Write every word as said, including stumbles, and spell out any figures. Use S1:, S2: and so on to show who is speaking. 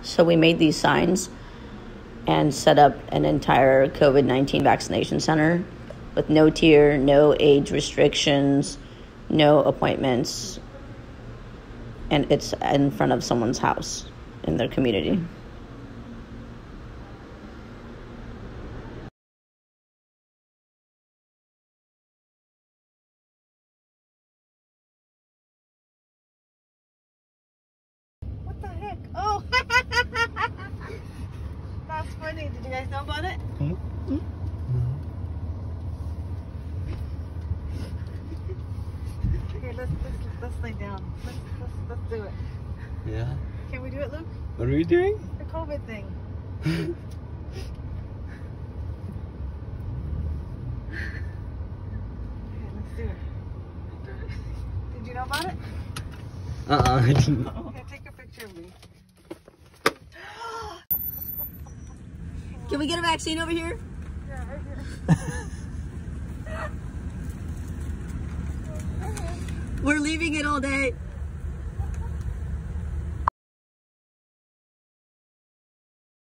S1: So we made these signs and set up an entire COVID nineteen vaccination center with no tier, no age restrictions, no appointments. And it's in front of someone's house in their community.
S2: What the heck? Oh! That's funny. Did you guys know about it?
S3: Mm-hmm.
S2: Okay, let's, let's, let's lay down. Let's, let's, let's do it.
S3: Yeah.
S2: Can we do it, Luke?
S3: What are we doing?
S2: The COVID thing. Okay, let's do it. Did you know about it?
S3: Uh-uh, I didn't.
S2: Okay, take a picture of me.
S1: Can we get a vaccine over here?
S2: Yeah, right here.
S1: We're leaving it all day.